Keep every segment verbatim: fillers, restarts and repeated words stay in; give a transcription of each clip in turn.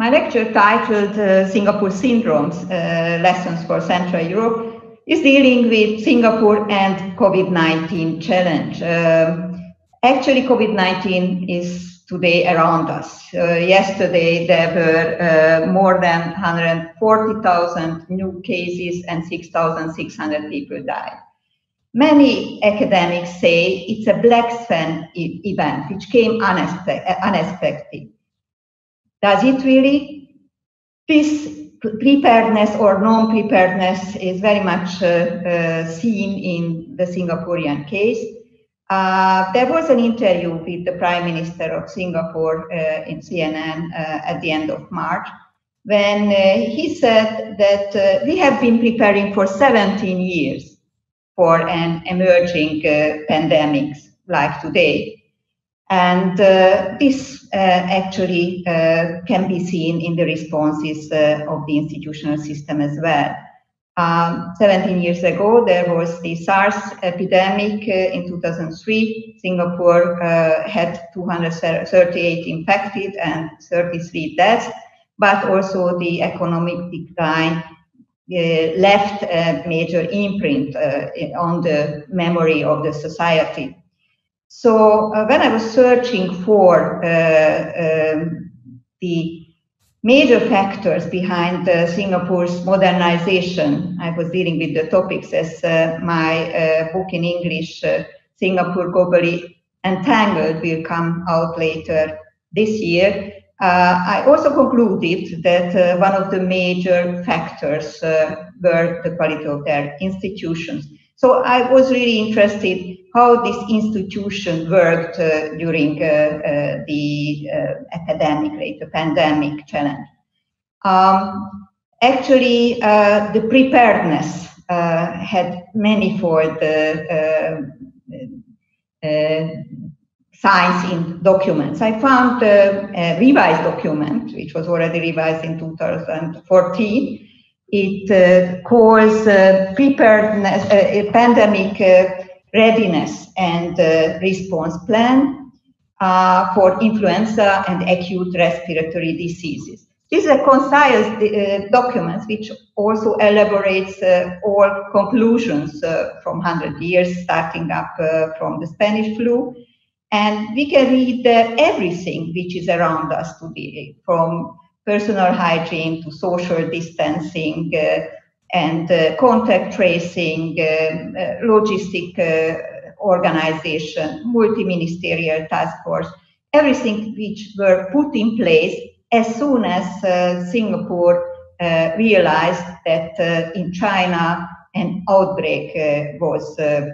My lecture, titled uh, Singapore Syndromes, uh, Lessons for Central Europe, is dealing with Singapore and COVID nineteen challenge. Uh, actually, COVID nineteen is today around us. Uh, yesterday, there were uh, more than one hundred forty thousand new cases and six thousand six hundred people died. Many academics say it's a black swan e event which came unexpe unexpected. Does it really? This preparedness or non-preparedness is very much uh, uh, seen in the Singaporean case. Uh, there was an interview with the Prime Minister of Singapore uh, in C N N uh, at the end of March, when uh, he said that uh, we have been preparing for seventeen years for an emerging uh, pandemic like today. And uh, this uh, actually uh, can be seen in the responses uh, of the institutional system as well. Um, seventeen years ago, there was the SARS epidemic uh, in two thousand three. Singapore uh, had two hundred thirty-eight infected and thirty-three deaths, but also the economic decline uh, left a major imprint uh, on the memory of the society. So uh, when I was searching for uh, um, the major factors behind uh, Singapore's modernization, I was dealing with the topics as uh, my uh, book in English, uh, Singapore Globally Entangled, will come out later this year. Uh, I also concluded that uh, one of the major factors uh, were the quality of their institutions. So I was really interested how this institution worked uh, during uh, uh, the uh, epidemic, the pandemic challenge. Um, actually, uh, the preparedness uh, had manifold uh, uh, uh, signs in documents. I found uh, a revised document, which was already revised in two thousand fourteen. It uh, calls uh, preparedness, uh, pandemic uh, readiness and uh, response plan uh, for influenza and acute respiratory diseases. This is a concise uh, document which also elaborates uh, all conclusions uh, from one hundred years, starting up uh, from the Spanish flu. And we can read uh, everything which is around us today, from personal hygiene to social distancing uh, and uh, contact tracing, uh, uh, logistic uh, organization, multi-ministerial task force, everything which were put in place as soon as uh, Singapore uh, realized that uh, in China an outbreak uh, was uh,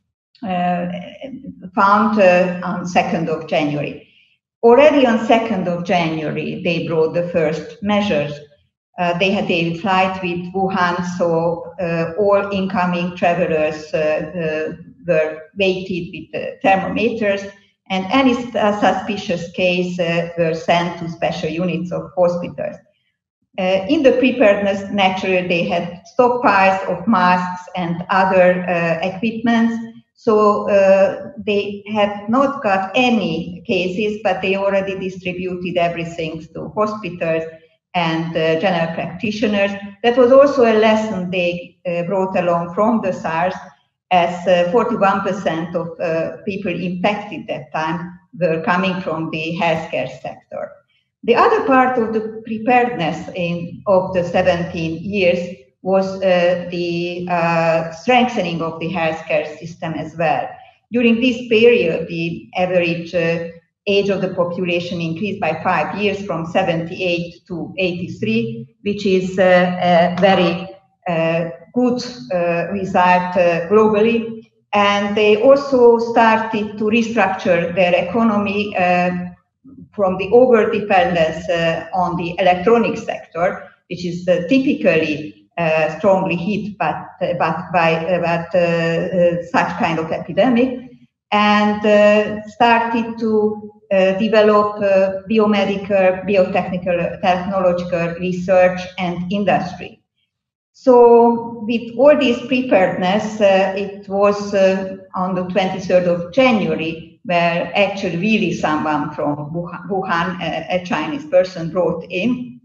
uh, found uh, on second of January. Already on second of January, they brought the first measures. Uh, they had a flight with Wuhan, so uh, all incoming travelers uh, uh, were weighted with the thermometers, and any uh, suspicious case uh, were sent to special units of hospitals. Uh, in the preparedness, naturally, they had stockpiles of masks and other uh, equipments. So uh, they have not got any cases, but they already distributed everything to hospitals and uh, general practitioners. That was also a lesson they uh, brought along from the SARS, as forty-one percent uh, of uh, people infected that time were coming from the healthcare sector. The other part of the preparedness in, of the seventeen years was uh, the uh, strengthening of the healthcare system as well. During this period, the average uh, age of the population increased by five years from seventy-eight to eighty-three, which is uh, a very uh, good uh, result uh, globally. And they also started to restructure their economy uh, from the over-dependence uh, on the electronic sector, which is uh, typically Uh, strongly hit but, uh, but by uh, but, uh, uh, such kind of epidemic, and uh, started to uh, develop uh, biomedical, biotechnical, technological research and industry. So with all this preparedness, uh, it was uh, on the twenty-third of January where actually really someone from Wuhan, a, a Chinese person, brought in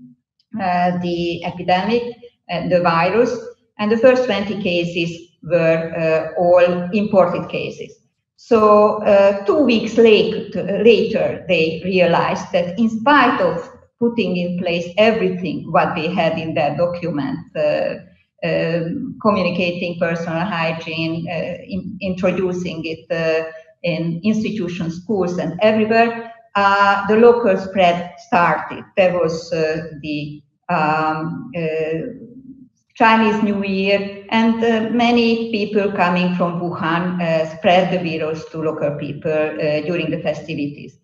uh, the epidemic, uh, the virus, and the first twenty cases were uh, all imported cases. So uh, two weeks late, later, they realized that in spite of putting in place everything what they had in their document, uh, um, communicating personal hygiene, uh, in, introducing it uh, in institutions, schools, and everywhere, uh, the local spread started. There was uh, the um, uh, Chinese New Year, and uh, many people coming from Wuhan uh, spread the virus to local people uh, during the festivities.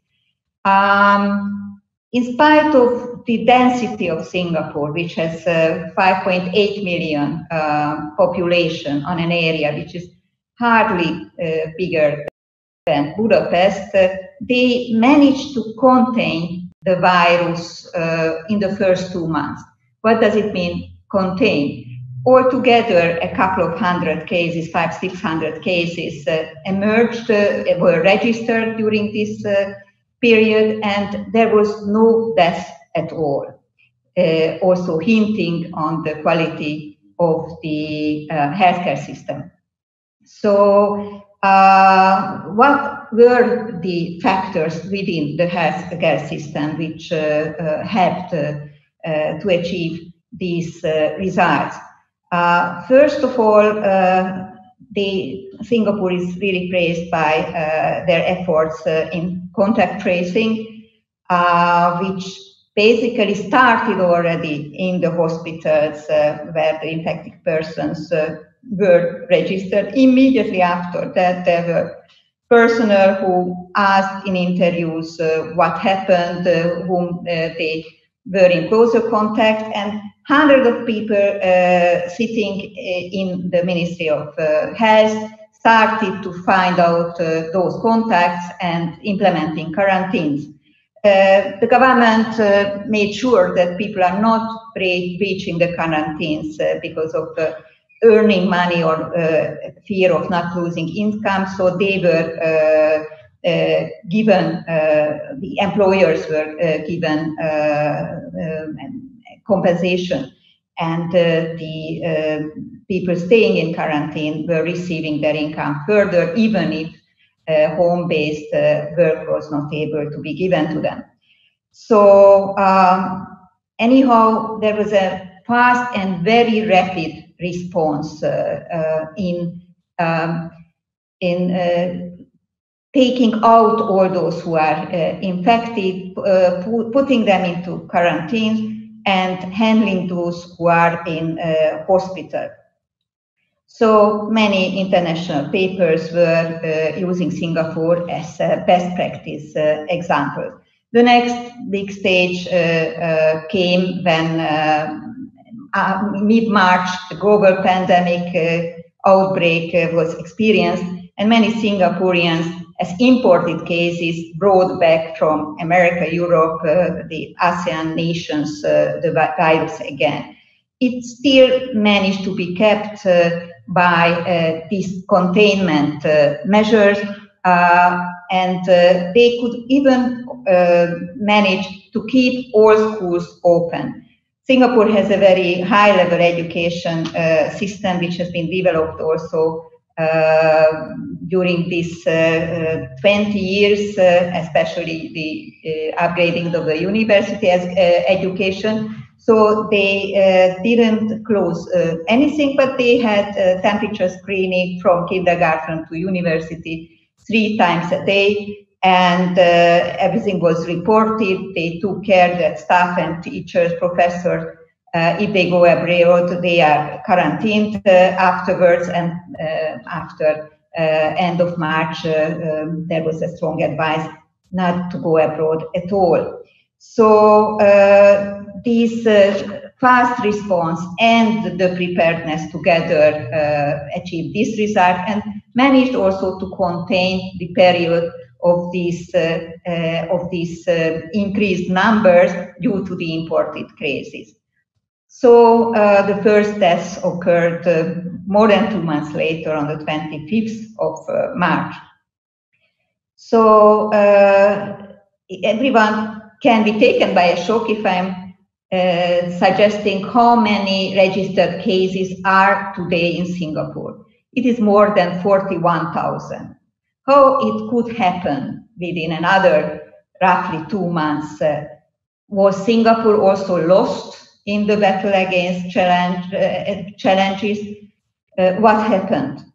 Um, in spite of the density of Singapore, which has uh, five point eight million uh, population on an area which is hardly uh, bigger than Budapest, uh, they managed to contain the virus uh, in the first two months. What does it mean, contain? Altogether, a couple of hundred cases, five, six hundred cases uh, emerged, uh, were registered during this uh, period, and there was no death at all. Uh, also hinting on the quality of the uh, healthcare system. So, uh, what were the factors within the healthcare system which uh, uh, helped uh, uh, to achieve these uh, results? Uh, first of all, uh, the Singapore is really praised by uh, their efforts uh, in contact tracing, uh, which basically started already in the hospitals uh, where the infected persons uh, were registered. Immediately after that, there were personnel who asked in interviews uh, what happened, uh, whom uh, they were in closer contact, and hundreds of people uh, sitting in the Ministry of uh, Health started to find out uh, those contacts and implementing quarantines. Uh, the government uh, made sure that people are not breaching the quarantines uh, because of uh, earning money or uh, fear of not losing income, so they were uh, Uh, given, uh, the employers were uh, given uh, uh, compensation, and uh, the uh, people staying in quarantine were receiving their income further, even if uh, home-based uh, work was not able to be given to them. So um, anyhow, there was a fast and very rapid response uh, uh, in, um, in uh, taking out all those who are uh, infected, uh, pu putting them into quarantine, and handling those who are in uh, hospital. So many international papers were uh, using Singapore as a best practice uh, example. The next big stage uh, uh, came when uh, uh, mid-March, the global pandemic uh, outbreak uh, was experienced, and many Singaporeans as imported cases brought back from America, Europe, uh, the ASEAN nations, uh, the virus again. It still managed to be kept uh, by uh, these containment uh, measures, uh, and uh, they could even uh, manage to keep all schools open. Singapore has a very high-level education uh, system which has been developed also Uh, during these uh, uh, twenty years, uh, especially the uh, upgrading of the university as, uh, education. So they uh, didn't close uh, anything, but they had uh, temperature screening from kindergarten to university three times a day, and uh, everything was reported. They took care that staff and teachers, professors, Uh, if they go abroad, they are quarantined uh, afterwards, and uh, after uh, end of March, uh, um, there was a strong advice not to go abroad at all. So uh, this uh, fast response and the preparedness together uh, achieved this result, and managed also to contain the period of these uh, uh, of these uh, increased numbers due to the imported cases. So uh, the first deaths occurred uh, more than two months later, on the twenty-fifth of uh, March. So uh, everyone can be taken by a shock if I'm uh, suggesting how many registered cases are today in Singapore. It is more than forty-one thousand. How it could happen within another roughly two months? Uh, was Singapore also lost in the battle against challenge, uh, challenges? Uh, what happened?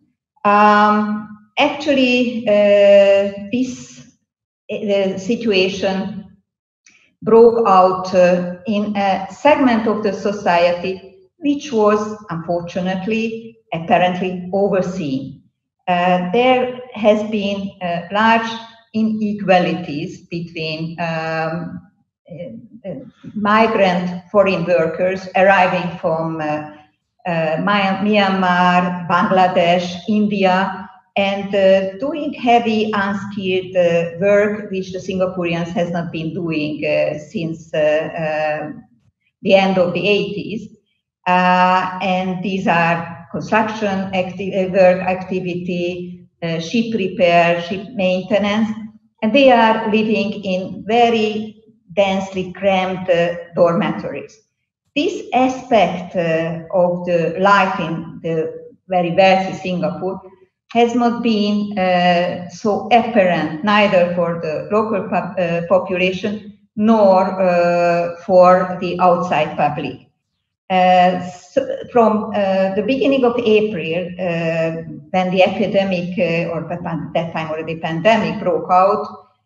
Um, actually, uh, this uh, situation broke out uh, in a segment of the society which was, unfortunately, apparently overseen. Uh, there has been uh, large inequalities between um, uh, uh, migrant foreign workers arriving from uh, uh, Myanmar, Bangladesh, India, and uh, doing heavy unskilled uh, work, which the Singaporeans has not been doing uh, since uh, uh, the end of the eighties. Uh, and these are construction acti work activity, uh, ship repair, ship maintenance, and they are living in very densely crammed uh, dormitories. This aspect uh, of the life in the very wealthy Singapore has not been uh, so apparent neither for the local pop uh, population nor uh, for the outside public. Uh, so from uh, the beginning of April, uh, when the epidemic, uh, or at that time already pandemic broke out,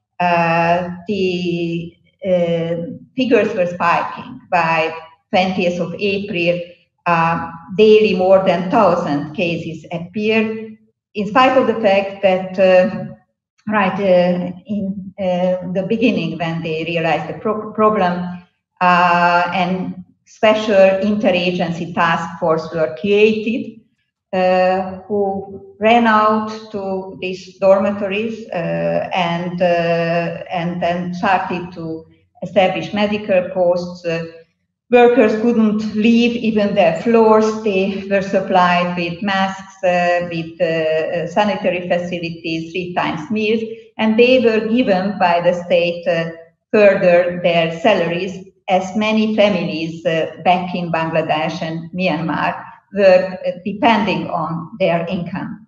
uh, the uh, figures were spiking. By twentieth of April, uh, daily more than one thousand cases appeared, in spite of the fact that, uh, right uh, in uh, the beginning, when they realized the pro problem, uh, and special interagency task force were created, uh, who ran out to these dormitories uh, and, uh, and then started to establish medical posts. Uh, workers couldn't leave even their floors. They were supplied with masks, uh, with uh, sanitary facilities, three times meals, and they were given by the state uh, further their salaries, as many families uh, back in Bangladesh and Myanmar were uh, depending on their income.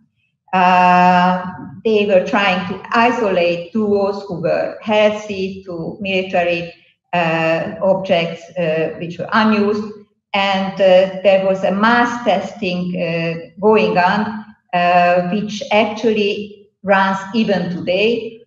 Uh, they were trying to isolate those who were healthy to military uh, objects uh, which were unused, and uh, there was a mass testing uh, going on, uh, which actually runs even today.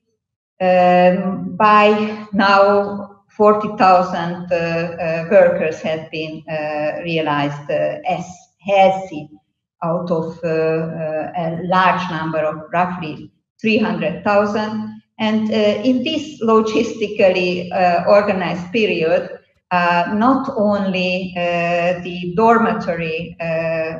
Um, by now, forty thousand uh, uh, workers have been uh, realized uh, as healthy out of uh, uh, a large number of roughly three hundred thousand. And uh, in this logistically uh, organized period, uh, not only uh, the dormitory uh,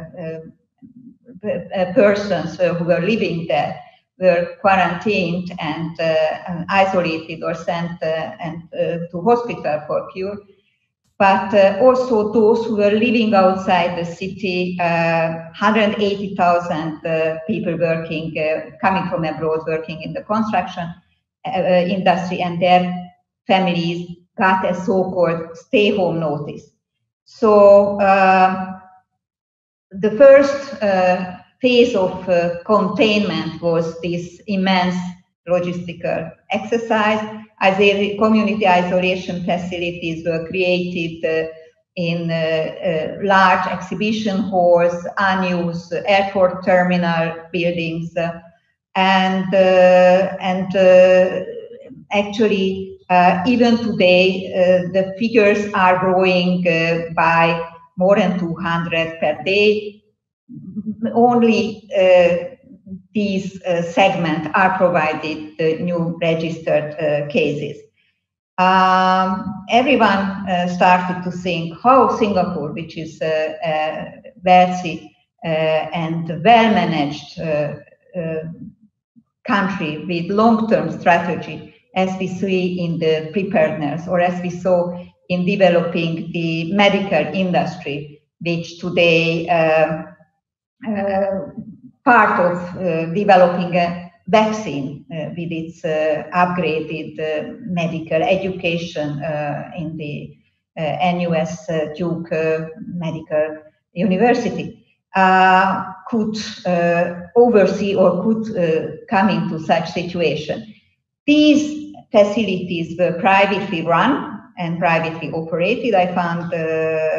uh, persons who were living there were quarantined and, uh, and isolated or sent uh, and, uh, to hospital for cure, but uh, also those who were living outside the city, uh, one hundred eighty thousand uh, people working, uh, coming from abroad, working in the construction uh, industry, and their families got a so-called stay-home notice. So uh, the first uh, phase of uh, containment was this immense logistical exercise. As a community isolation facilities were created uh, in uh, uh, large exhibition halls, unused airport terminal buildings, uh, and uh, and uh, actually uh, even today uh, the figures are growing uh, by more than two hundred per day. Only uh, these uh, segments are provided the new registered uh, cases. Um, everyone uh, started to think how Singapore, which is a, a wealthy uh, and well-managed uh, uh, country with long-term strategy, as we see in the preparedness, or as we saw in developing the medical industry, which today uh, uh, part of uh, developing a vaccine uh, with its uh, upgraded uh, medical education uh, in the uh, N U S uh, Duke uh, Medical University, uh, could uh, oversee or could uh, come into such situation. These facilities were privately run and privately operated. I found uh,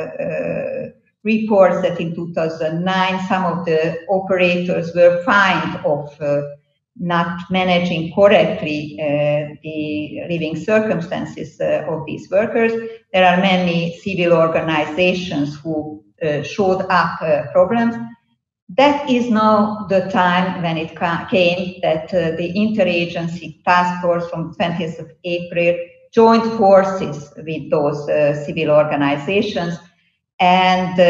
uh, reports that in two thousand nine, some of the operators were fined of uh, not managing correctly uh, the living circumstances uh, of these workers. There are many civil organizations who uh, showed up uh, problems. That is now the time when it came that uh, the interagency task force from twentieth of April joined forces with those uh, civil organizations and uh,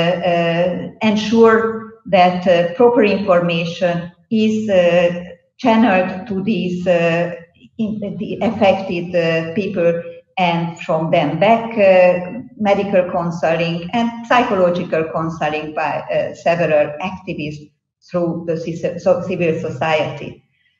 uh, ensure that uh, proper information is uh, channeled to these uh, in, the affected uh, people, and from them back uh, medical counseling and psychological counseling by uh, several activists through the civil society.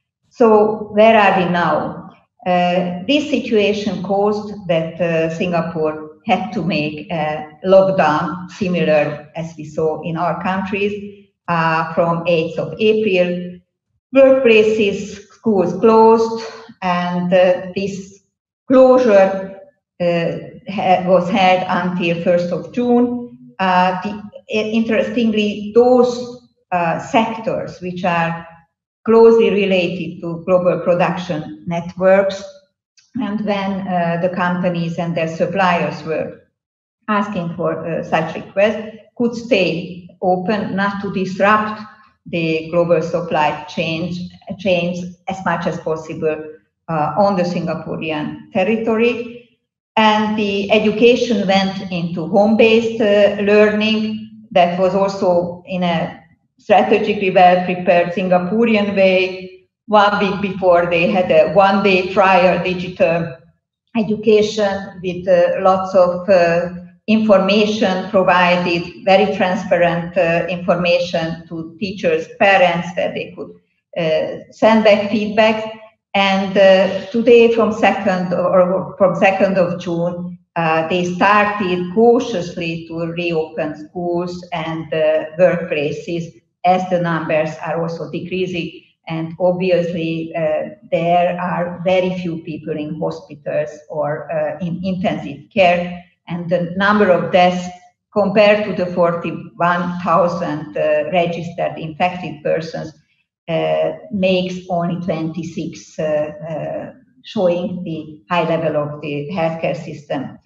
So where are we now? Uh, this situation caused that uh, Singapore had to make a lockdown similar as we saw in our countries uh, from eighth of April. Workplaces, schools closed, and uh, this closure uh, was held until first of June. Uh, the, interestingly, those uh, sectors which are closely related to global production networks, and when uh, the companies and their suppliers were asking for uh, such requests, could stay open, not to disrupt the global supply chains, chains as much as possible uh, on the Singaporean territory. And the education went into home-based uh, learning. That was also in a strategically well-prepared Singaporean way. One week before, they had a one-day trial digital education with uh, lots of uh, information provided, very transparent uh, information to teachers, parents, that they could uh, send back feedback. And uh, today, from second or from second of June, uh, they started cautiously to reopen schools and uh, workplaces as the numbers are also decreasing. And obviously, uh, there are very few people in hospitals or uh, in intensive care. And the number of deaths compared to the forty-one thousand uh, registered infected persons uh, makes only twenty-six, uh, uh, showing the high level of the healthcare system.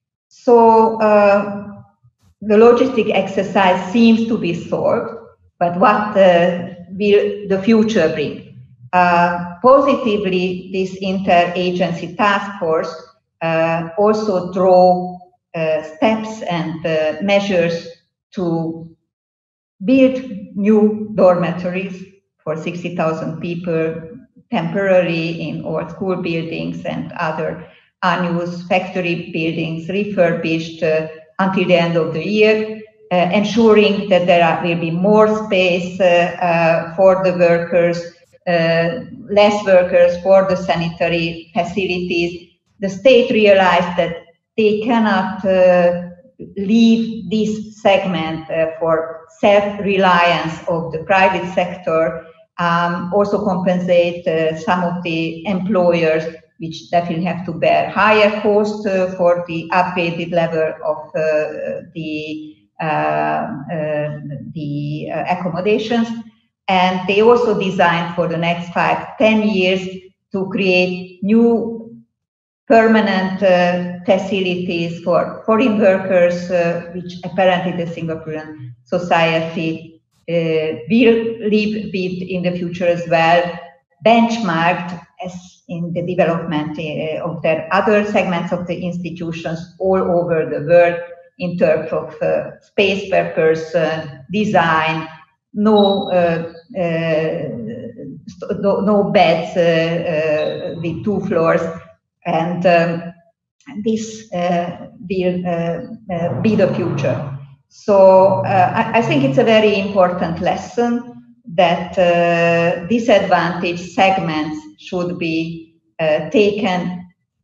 So uh, the logistic exercise seems to be solved, but what uh, will the future bring? Uh, positively, this interagency task force uh, also draw Uh, steps and uh, measures to build new dormitories for sixty thousand people temporarily in old school buildings and other unused factory buildings, refurbished uh, until the end of the year, uh, ensuring that there are, will be more space uh, uh, for the workers, uh, less workers for the sanitary facilities. The state realized that they cannot uh, leave this segment uh, for self-reliance of the private sector, um, also compensate uh, some of the employers which definitely have to bear higher cost uh, for the upgraded level of uh, the, uh, uh, the uh, accommodations. And they also designed for the next five, ten years to create new permanent uh, facilities for foreign workers, uh, which apparently the Singaporean society uh, will live with in the future as well, benchmarked as in the development uh, of their other segments of the institutions all over the world in terms of uh, space per person, design, no, uh, uh, no, no beds uh, uh, with two floors. And um, this uh, will uh, uh, be the future. So uh, I, I think it's a very important lesson that uh, disadvantaged segments should be uh, taken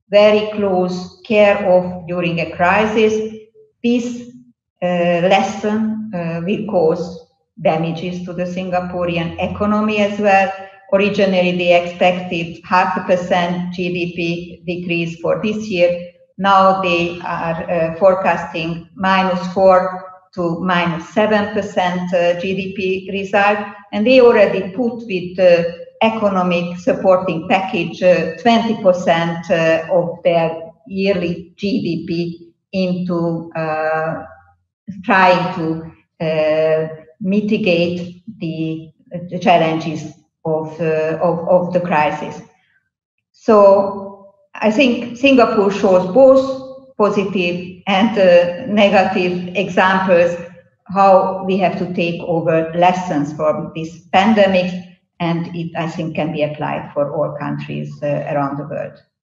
very close care of during a crisis, this uh, lesson uh, will cause damages to the Singaporean economy as well. Originally, they expected half a percent G D P decrease for this year. Now they are uh, forecasting minus four to minus seven percent uh, G D P result, and they already put with the economic supporting package uh, twenty percent uh, of their yearly G D P into uh, trying to uh, mitigate the, the challenges of, uh, of, of the crisis. So I think Singapore shows both positive and uh, negative examples how we have to take over lessons from this pandemic, and it, I think, can be applied for all countries uh, around the world.